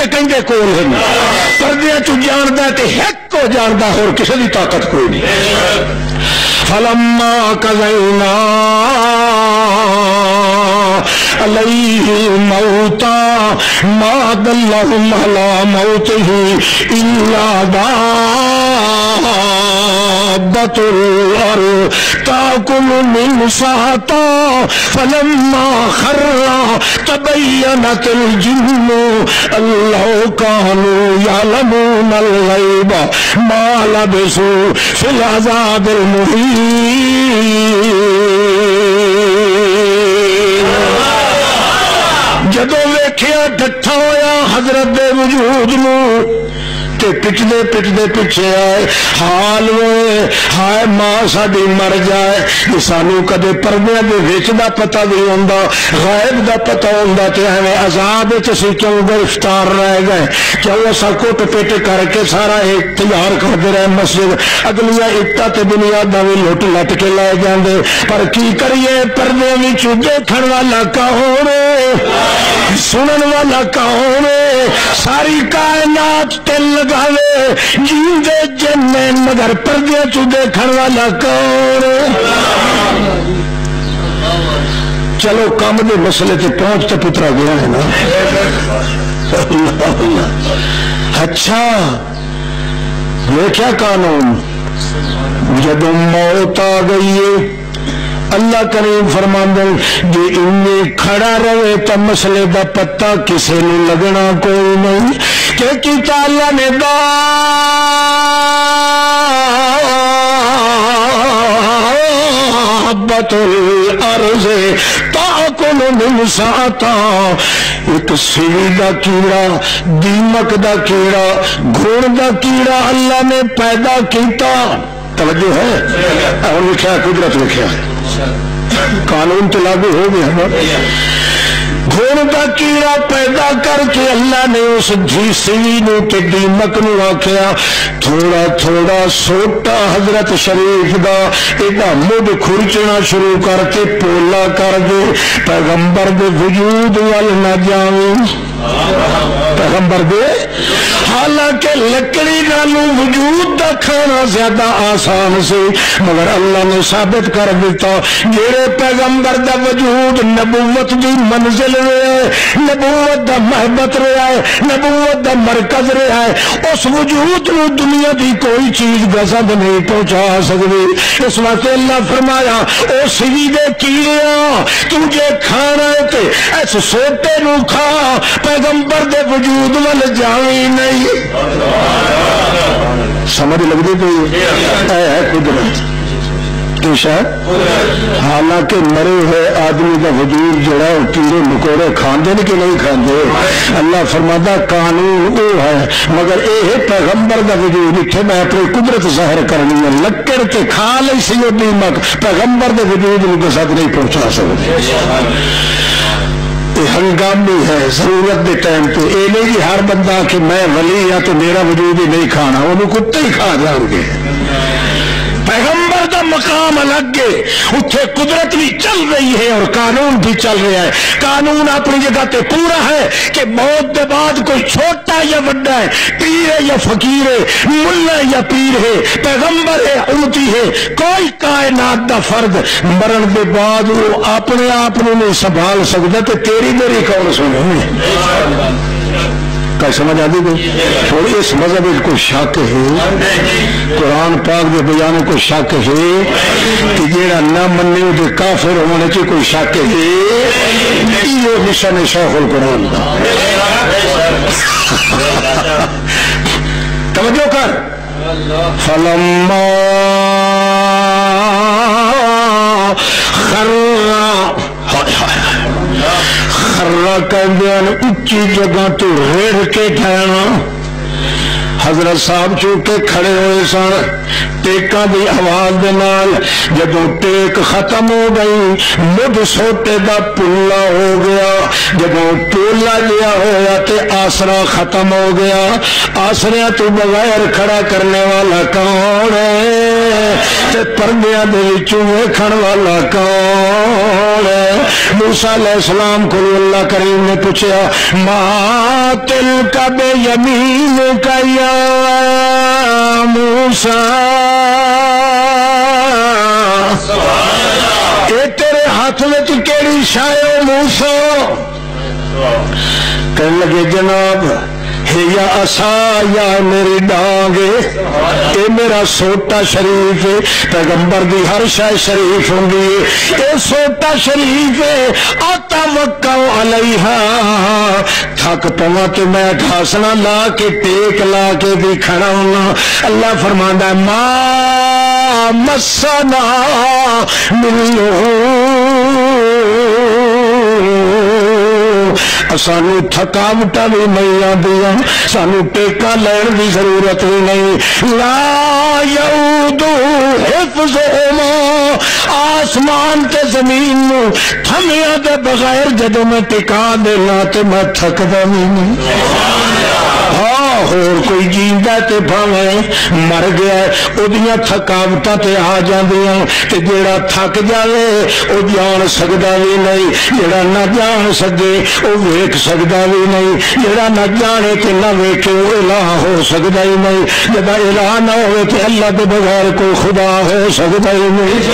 کہیں کول ہیں پردے چ جاندا تے ایک کو جاندا اور کسی دی طاقت کوئی نہیں فلما قضینا علیہ موتا ما دلہم علی موتہ الا دابۃ الارض تاکل من ساتا فلما خر تبینت الجن اللہ کانوا یعلمون الغیب ما لبثوا فی العذاب المہین جدو ویکھیا ڈٹھا ہویا حضرت دے وجود نو تے پچھدے پچھدے پیچھے آئے حال ہوئے ہائے ماں ساڈی مر جائے کہ سانو کدے پردے دے وچ دا پتہ نہیں ہوندا غائب دا پتہ ہوندا تے ایویں عذاب وچ اسی کیوں گرفتار رہ گئے کیوں اسا کٹ پٹ کر کے سارا ایک تیار کردے رہے مسجد اگلیاں اٹا تے بنیاد دا وی لٹ لٹ کے لے جاندے پر کی کریے پردے وچ دیکھن والا کون سنن والا کون ساری کائنات تے لگاوے جیندے جنے مگر پردے تو دیکھن والا کون چلو کام دے مسئلے تے پہنچ تے پترا گیا ہے نا اچھا یہ کیا قانون جب موت آ گئی ہے اللہ کریم فرماندے جی انہیں کھڑا رہے تو مسئلے دا پتہ کسے نے لگنا کوئی نہیں کہ کیتا اللہ نے دابۃ الارض تاکل من ساتا ایک سیڑھی دا کیڑا دیمک دا کیڑا گھوڑ دا کیڑا اللہ نے پیدا کیتا توجہ ہے اور لکھا قدرت لکھا ہے قانون تو لاگو ہو گیا گھوڑ کا کیڑا پیدا کر کے اللہ نے اس جھیسی نو تے دیمک نو آکھیا تھوڑا تھوڑا سوٹا حضرت شریف دا ایڈا مڈ کھرچنا شروع کر کے پولا کر دے پیغمبر دے وجود وال نہ جاویں پیغمبر دے حالانکہ لکڑی نالو وجود دا کھانا زیادہ آسان سے مگر اللہ نے ثابت کر دیتا جیڑے پیغمبر دا وجود نبوت دی منزل رہا ہے نبوت دا محبت رہا ہے نبوت دا مرکز رہا ہے اس وجود نو دنیا دی کوئی چیز غضب نہیں پہنچا سکتی اس وقت اللہ فرمایا او سیدے کیڑیاں تجھے کھانا ہے تے اس سوٹے نو کھا پیغمبر دے وجود وال جاویں نہیں سمجھ لگ دی کوئی ہے قدرت حالانکہ مرے ہوئے آدمی کا وجود جڑا کیڑے مکوڑے کھاندے کہ نہیں کھاندے اللہ فرماتا قانون وہ ہے مگر اے پیغمبر کا وجود اتنے میں اپنی قدرت ظاہر کرنی ہے لکڑ کے کھا لی سی دیمک پیغمبر کے وجود کے ساتھ نہیں پہنچا سکتے ہنگامی ہے ضرورت کے ٹائم پہ یہ نہیں کہ ہر بندہ کہ میں ولی ہاں تو میرا وجود ہی نہیں کھانا وہ کتے ہی کھا جان گے پیغمبر دا مقام الگ ہے اتھے قدرت بھی چل رہی ہے اور قانون بھی چل رہا ہے قانون اپنی جگہ تے پورا ہے کہ موت دے بعد کوئی چھوٹا یا بڑا ہے پیر ہے یا فقیر ہے ملا یا پیر ہے پیغمبر ہے امتی ہے کوئی کائنات دا فرد مرن دے بعد وہ اپنے آپ نہیں سنبھال سکتا تو تیری میری کون سنے کا سمجھ آ گئی تھوڑی اس مذہب کو شک ہے قرآن پاک کے بیان کو شک ہے کہ جیڑا نہ مننے دے کافر ہونے کی کوئی شک ہے یہ مشن شیخ القرآن کا توجہ کر فلما خرہ کہندیان اچھی جگہ تو ریڑھ کے ٹھہرنا حضرت صاحب چونکہ کھڑے ہوئے سن ٹیکاں دی آواز دے نال جدوں ٹیک ختم ہو گئی مڈھ سوٹے دا پلا ہو گیا جدوں پولا لیا ہویا تے آسرا ختم ہو گیا آسریاں تو بغیر کھڑا کرنے والا کون ہے تے پردیاں دے وچوں ویکھن والا کون ہے؟ موسیٰ علیہ السلام کو اللہ کریم نے پوچھا ما تلک بیمینک یا موسیٰ، اے تیرے ہاتھ وچ کیڑی شے او موسیٰ؟ کہنے لگے جناب یا عصا یا میری ڈانگ، اے میرا سوٹا شریف ہے، پیغمبر دی ہر شے شریف ہوندی ہے، اے سوٹا شریف ہے، اتوکل علیہا، تھک پواں تے میں گھاسنا لا کے ٹیک لا کے بھی کھڑا ہونا۔ اللہ فرماندا ہے ما مسنا من سانو تھکاوٹاں بھی نہیں آدیاں، سانو ٹیکا لین دی ضرورت بھی نہیں۔ لا یعود حفظہما، آسمان تے زمین نو تھمیاں دے بغیر جدوں میں ٹکا دینا تے میں تھکدا بھی نہیں۔ ہاں اور کوئی جیندا تے بھاویں مر گیا اودیاں تھکاوٹاں تے آ جاندیاں، تے جیڑا تھک جاوے او جان سکدا بھی نہیں، جیڑا نہ جان سکے او ویکھ سکدا بھی نہیں، جیڑا نہ جانے تے نہ ویکھے او الہ ہو سکدا ہی نہیں، جدا الہ نہ ہوئے تے اللہ دے بغیر کوئی خدا ہو سکدا ہی نہیں۔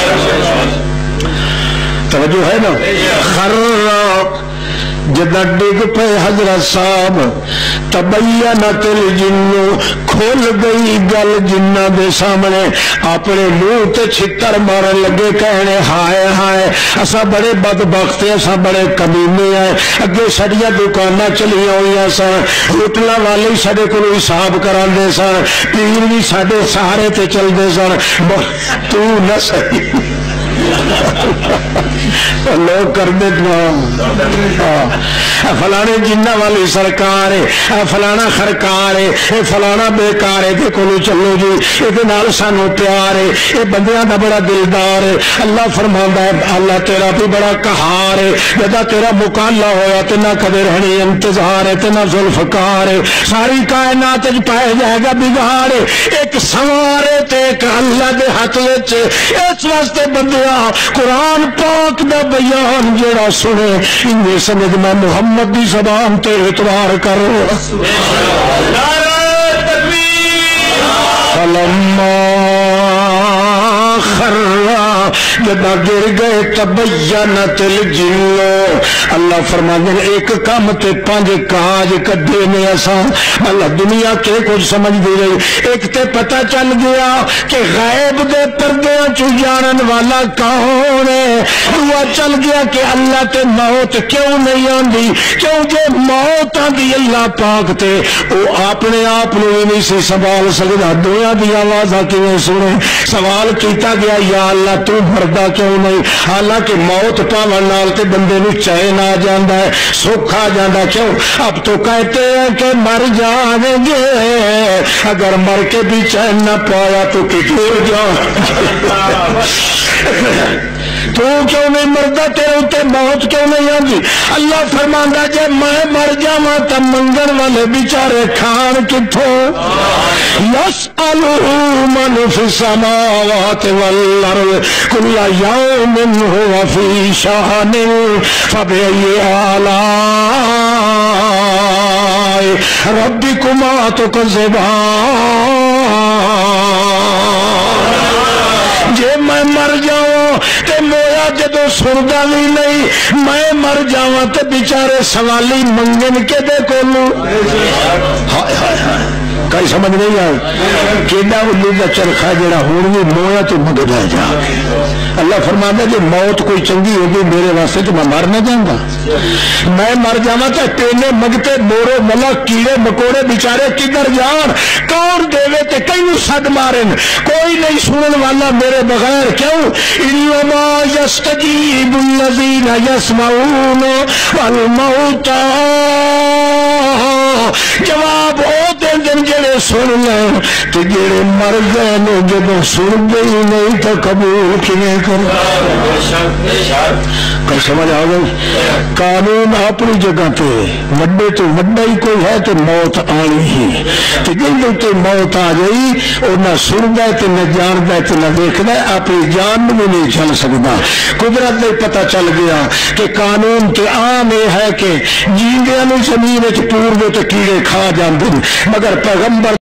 توجہ ہے نا؟ خراب جدہ ڈگ پہ حضرت صاحب تبینت الجن، کھل گئی گل جنہ دے سامنے، اپنے منہ تے چھتر مارن لگے کہنے ہائے ہائے اسا بڑے بدبخت ہیں، اسا بڑے کمینے ہیں، اگے سڑیاں دکاناں چلیاں ہوئی سن، ہوٹلاں والے ساڈے کول حساب کراندے سن، پیر بھی ساڈے سہارے تے چلدے سن، تو نہ صحیح لوگ کر دے فلانے جنہ والی سرکار ہے، فلانا خرکار ہے، فلانا بیکار ہے، کولو چلو جی یہ نال سانو پیار ہے، یہ بندیاں دا بڑا دلدار ہے۔ اللہ فرماندا ہے اللہ تیرا بھی بڑا قہار ہے، جدا تیرا مکالا ہویا تے نہ کدے رہنی انتظار ہے تے نہ ذوالفقار ہے، ساری کائنات وچ پائے جائے گا بگاڑ ہے، ایک سوار ہے تے ایک اللہ دے ہاتھ وچ۔ اس واسطے بندیاں قرآن پاک دا بیان جڑا سنے انہیں سمجھ میں محمد دی زبان تے اعتبار کرو۔ فلما خرا جدا گر گئے تبینت الجن، اللہ فرماتے ہیں ایک کام تے پانچ کاج کدے نے اساں، اللہ دنیا کے کچھ سمجھ دی رہی، ایک تے پتہ چل گیا کہ غیب دے پردیاں چو جانن والا کون ہے، دعا چل گیا کہ اللہ تے موت کیوں نہیں آندی، کیوں جے موت آندی اللہ پاک تے او اپنے آپ نو نہیں سی سنبھال سکدا، دنیا دی آواز کیویں سنے، سوال کیتا گیا یا اللہ تو مردا کیوں نہیں، حالانکہ موت پاون نال تے بندے نو چین آ جاندا ہے، سکھ آ جاندا، کیوں اب تو کہتے ہیں کہ مر جائیں گے، اگر مر کے بھی چین نہ پایا تو کدھر جائیں تو کیوں نہیں مردا، تیرے تے موت کیوں نہیں آندی؟ اللہ فرماندا جے میں مر جاواں تے منگن والے بیچارے کھان کتھوں؟ یسألہ من فی السماوات والارض کل یوم هو فی شأن فبأی آلاء ربکما تکذبان۔ جے میں مر جاؤں تے مویا جدو سردا بھی نہیں، میں مر جاؤں تے بیچارے سوالی منگن کے دے کولو۔ ہائے ہائے ہائے کئی سمجھ نہیں آئی کیڈا الو دا چرخا جڑا ہون بھی مویا تو منگدا جا۔ اللہ فرماندا جے موت کوئی چنگی ہوگی میرے واسطے تو میں مر نہ جاؤں، میں مر جاواں تے ٹینے منگتے مورو ملا کیڑے مکوڑے بیچارے کدھر جان، کون دے تے کئی سد مارن، کوئی نہیں سنن والا میرے بغیر، کیوں انما یستجیب الذین یسمعون والموتى، جواب او دے لیکن جڑے سن لیں تو جڑے مر گئے نے جب سن گئی نہیں تو قبول کیے کر سمجھ آ گئی قانون اپنی جگہ پہ وڈے تو وڈا ہی کوئی ہے تو موت آنی ہی تو جن تو موت آ گئی اور نہ سنتا تو نہ جانتا تو نہ دیکھتا اپنی جان بھی نہیں چل سکتا قدرت نے پتہ چل گیا کہ قانون تو عام یہ ہے کہ جیندیاں زمین پور دے تو کیڑے کھا جاندے مگر پیغمبر